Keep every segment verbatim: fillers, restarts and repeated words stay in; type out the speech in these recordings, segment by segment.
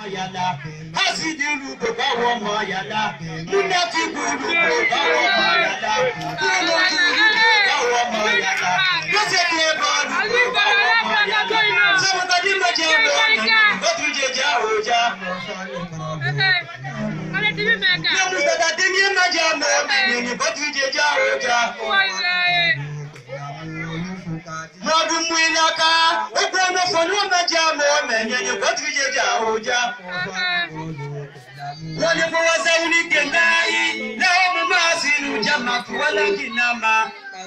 yàrá kásìdì olùkọ́ káwọ́ ọmọ yàrá múnátìkù olùkọ́ káwọ́ ọmọ yàrá kúrò olùkọ́ káwọ́ ọmọ yàrá lọ́sẹ̀ tí ẹ bá olùkọ́ káwọ́ ọmọ yàrá sọ́mọ́tàdé méje ọmọ ó tún jẹjẹ àwòjá. Lọ́mùsàdàdé ní méje ọmọ ó tún jẹjẹ àwòjá. Mọ̀dún mú ìlàkà ó gbọ́ ọmọ fọ́nú méje ọmọ ẹ̀yìn ó tún jẹjẹ àwòjá. Wọ́n ní fún wọn sẹ́yìn ní gẹ̀ǹgà yìí lẹ́wọ́n mú máa sí inú jàmà fún wọn lẹ́kìn náà máa.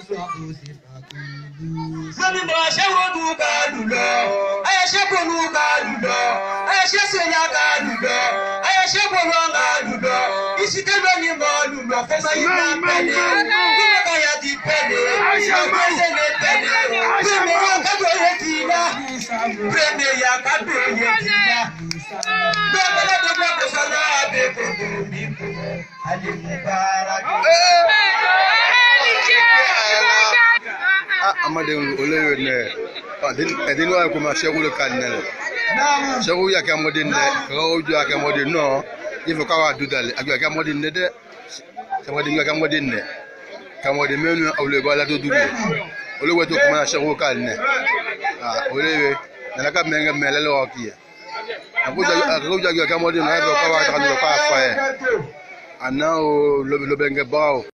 Sọ́ni bọ̀ aṣẹ́wó dùn ká lù lọ, ayẹṣẹ́ bòlú ká lù lọ, ayẹṣẹ́ sèyá ká lù lọ, ayẹṣẹ́ bòlú ká lù lọ, ìsìkẹ́lẹ́ ni mo lù lọ fọmọ yìí máa pẹ̀lẹ́, kúmọ̀ káyà ti pẹ̀lẹ́, ọgbẹ́ sẹ́lẹ̀ pẹ̀lẹ́, pẹ̀lẹ́ yà kábò yẹ ti yá, pẹ̀lẹ́ yà kábò yẹ ti yá. Bẹ́ẹ̀ bẹ́ẹ̀ tó gbọ́ kó sọ́nà àbẹ̀ kòkò mi kò alẹ́ mú bára kò. Amade olewe ne edin wa ko ma shegu le kan ne shegu ya ka modin ne ka oju ya ka modin no ifo ka wa dudale agba ka modin ne de ka modin ka modin ne ka modin menu awle ba la to dudu olewe to ko ma shegu kan ne ah olewe na ka menga mele lo ki abuja abuja ka modin na ba ka wa ta ka fa e ana o lo lo benga bawo